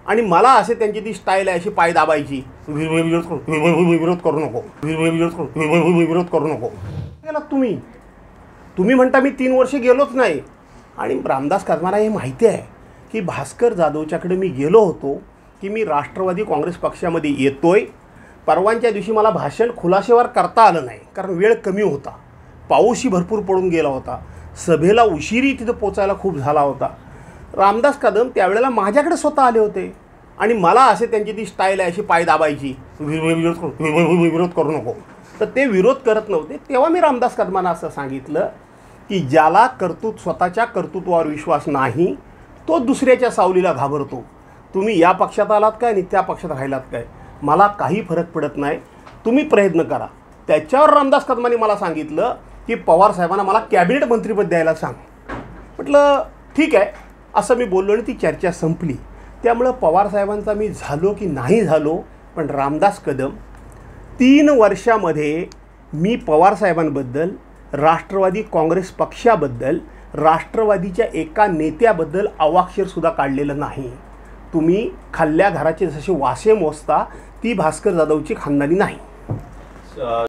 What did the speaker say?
आणि मला असे त्यांची ती स्टाईल आहे अशी पाय दाबायची, विरोध करू नको, विरोध करू नको. गेला तुम्ही म्हणता मी 3 वर्ष गेलोच नाही. आणि रामदास कदमाला हे माहिती आहे की भास्कर जाधवच्याकडे मी गेलो होतो की मी राष्ट्रवादी काँग्रेस पक्षामध्ये येतोय. परवांच्या दिवशी मला भाषण खुलासेवर करता आलं नाही कारण वेळ कमी होता, पाऊसही भरपूर पडून गेला होता, सभेला उशिरी तिथं पोचायला खूप झाला होता. रामदास कदम त्यावेळेला माझ्याकडे स्वतः आले होते आणि मला असे त्यांची ती स्टाईल आहे अशी पाय दाबायची, विरोध करू नको. तर ते विरोध करत नव्हते. तेव्हा मी रामदास कदमांना असं सांगितलं की ज्याला स्वतःच्या कर्तृत्वावर विश्वास नाही तो दुसऱ्याच्या सावलीला घाबरतो. तुम्ही या पक्षात आलात काय आणि त्या पक्षात राहिलात काय, मला काही फरक पडत नाही, तुम्ही प्रयत्न करा. त्याच्यावर रामदास कदमांनी मला सांगितलं की पवारसाहेबांना मला कॅबिनेट मंत्रीपद द्यायला सांग. म्हटलं ठीक आहे असं मी बोललो आणि ती चर्चा संपली. त्यामुळं पवारसाहेबांचा मी झालो की नाही झालो, पण रामदास कदम 3 वर्षामध्ये मी पवारसाहेबांबद्दल, राष्ट्रवादी काँग्रेस पक्षाबद्दल, राष्ट्रवादीच्या एका नेत्याबद्दल अवाक्षरसुद्धा काढलेलं नाही. तुम्ही खाल्ल्या घराचे जसे वासे मोजता ती भास्कर जाधवची खानदानी नाही.